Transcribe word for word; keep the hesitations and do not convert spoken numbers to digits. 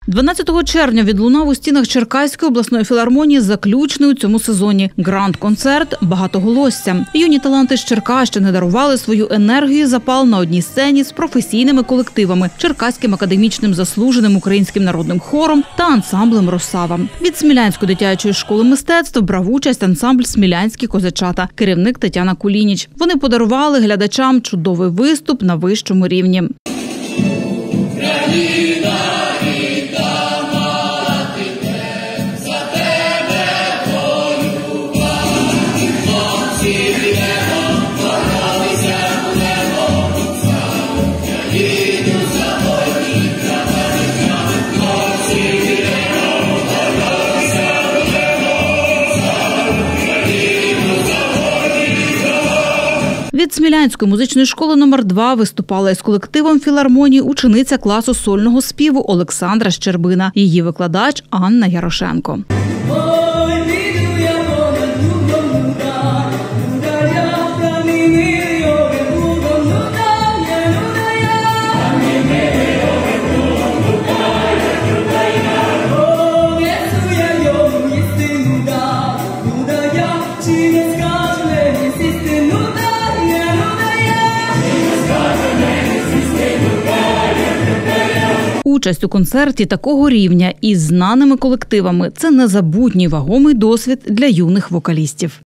дванадцятого червня відлунав у стінах Черкаської обласної філармонії заключний у цьому сезоні гранд-концерт «Багатоголосся». Юні таланти з Черкащини дарували свою енергію і запал на одній сцені з професійними колективами – Черкаським академічним заслуженим українським народним хором та ансамблем «Росава». Від Смілянської дитячої школи мистецтв брав участь ансамбль «Смілянські козачата», керівник Тетяна Кулініч. Вони подарували глядачам чудовий виступ на вищому рівні. Від Смілянської музичної школи номер два виступала із колективом філармонії учениця класу сольного співу Олександра Щербина, її викладач Анна Ярошенко. Участь у концерті такого рівня із знаними колективами – це незабутній вагомий досвід для юних вокалістів.